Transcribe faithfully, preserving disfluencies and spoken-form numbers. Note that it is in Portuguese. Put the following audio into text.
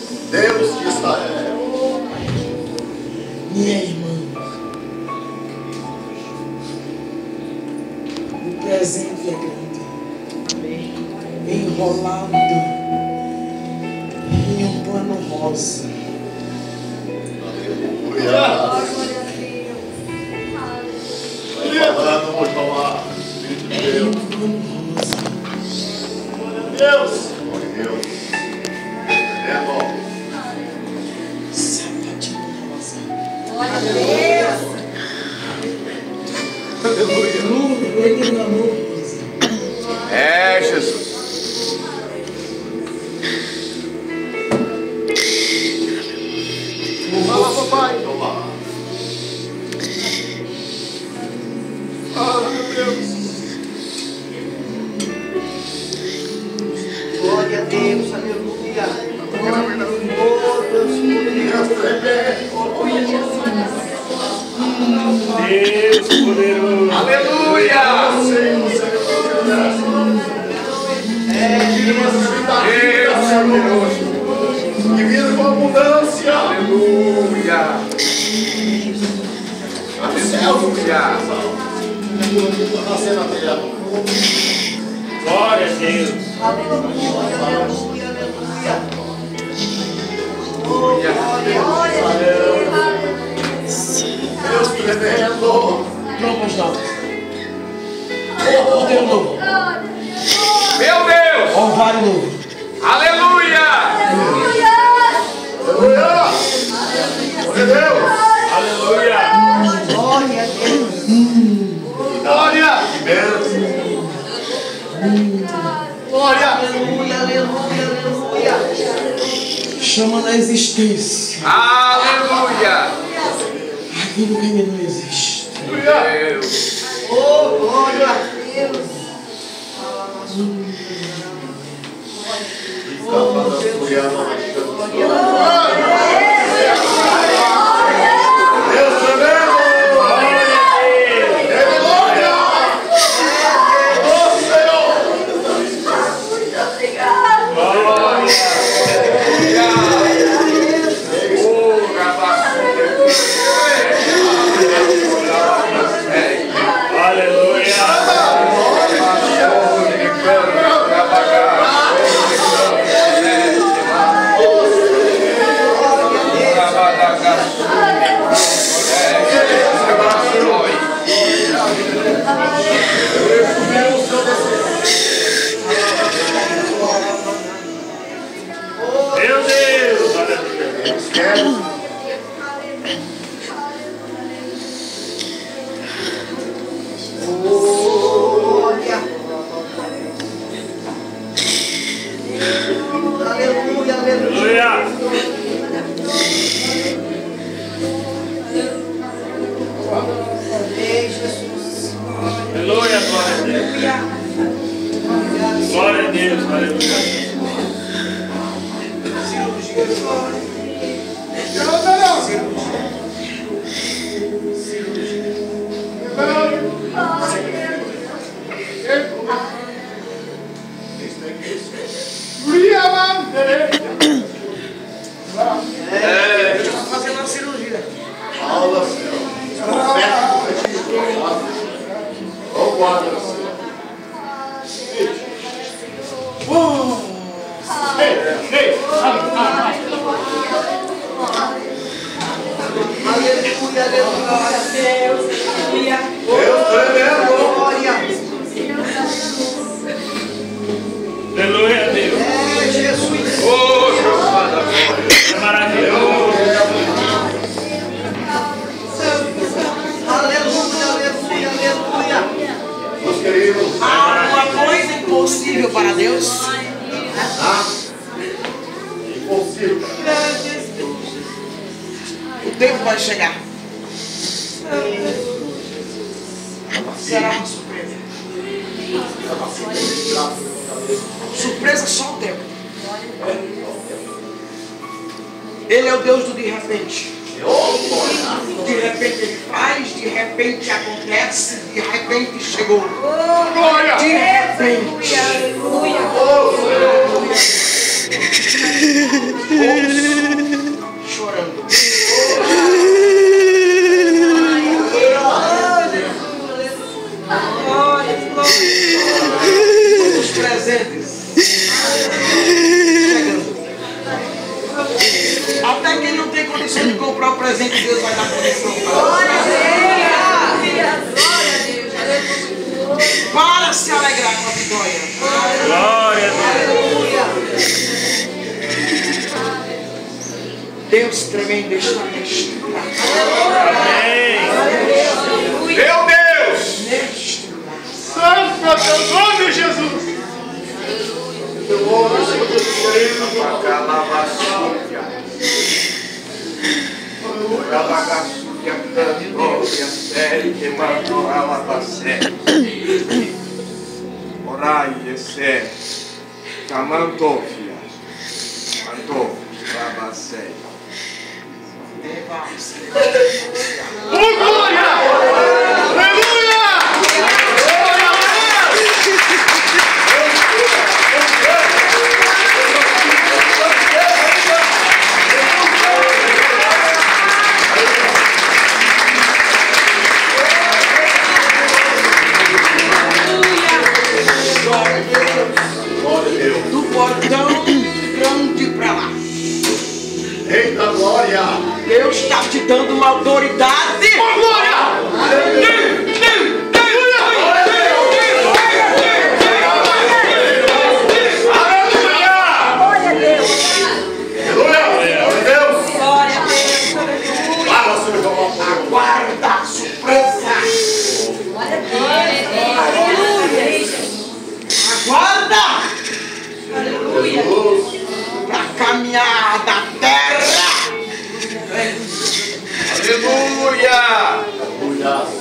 Deus de Israel. Minha irmã, o presente é grande. Enrolado em um pano rosa. Aleluia. Falando, vou tomar. Deus. Deus. Deus. É bom. Sapatinho rosa. Glória a Deus. Aleluia. Ele namorou rosa. É, Jesus. Fala, papai. Toma. Ah, meu Deus. Glória a Deus, aleluia. Oh, Deus, Deus poderoso. Aleluia. Deus poderoso. Que vida com abundância. Aleluia. Aleluia. Nascer na terra. Glória a Deus. aleluia, aleluia, aleluia. Deus tremendo. Trompas novas. Cordeiro novo. Meu Deus. Orvalho novo. Aleluia. Aleluia. Glória a Deus. Aleluia. Glória a Deus. Glória. Que bênção. Glória. Aleluia, aleluia, aleluia. Chama na existência Aleluia. aquilo que ainda não existe. Deus. Oh, glória a Deus. Deus tremendo. Glória. Ô Senhor. Aleluia. Meu Deus. Aleluia. Glória. Aleluia, aleluia. Aleluia. Ei, Jesus. Aleluia. Glória a Deus. Glória a Deus. Aleluia. É, eu estou fazendo uma cirurgia. Fala, Senhor. Ó, guarda, Senhor. Ei, ei. Aleluia, aleluia. Deus, aleluia. Deus tremendo. Glória. Aleluia a Deus. É, Jesus. Ô, Jeová da glória. É maravilhoso. Aleluia, aleluia, aleluia. Meus queridos. Há uma coisa impossível para Deus. Ah, impossível. O tempo vai chegar. Será uma surpresa. Surpresa só o tempo. Ele é o Deus do de repente. De repente ele faz, de repente acontece, de repente chegou. Glória. De repente. Aleluia. Ô, Senhor. O Deus tremendo está neste lugar. Meu Deus! Neste lugar. Santo é teu nome, Jesus! Teu nome, Senhor Jesus querido. Bacalavassúria. Bacalavassúria, Cantrópia, Série, que matou a Lavassé. Orai, Essé. Camantofia. Mantou, Lavassé. Oh, glória! Aleluia! Do portão grande para lá. Eita glória! Deus está te dando uma autoridade. Oh, glória! Glória a Deus. Glória a Deus! Glória a Deus. Fala, Senhor, vamos lá. Aguarda a surpresa. Glória a Deus. Aguarda Aleluia. para caminhar da terra. Aleluia!